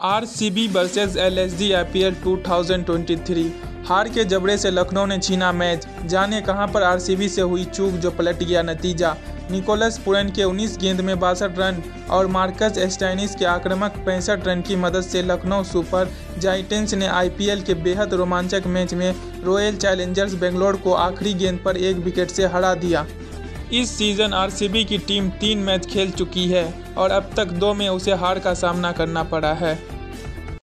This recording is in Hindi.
RCB versus LSG IPL 2023। हार के जबड़े से लखनऊ ने छीना मैच। जाने कहां पर आरसीबी से हुई चूक जो पलट गया नतीजा। निकोलस पुरन के 19 गेंद में 62 रन और मार्कस स्टोइनिस के आक्रामक 65 रन की मदद से लखनऊ सुपर जायंट्स ने आईपीएल के बेहद रोमांचक मैच में रॉयल चैलेंजर्स बेंगलोर को आखिरी गेंद पर 1 विकेट से हरा दिया। इस सीजन आरसीबी की टीम 3 मैच खेल चुकी है और अब तक 2 में उसे हार का सामना करना पड़ा है।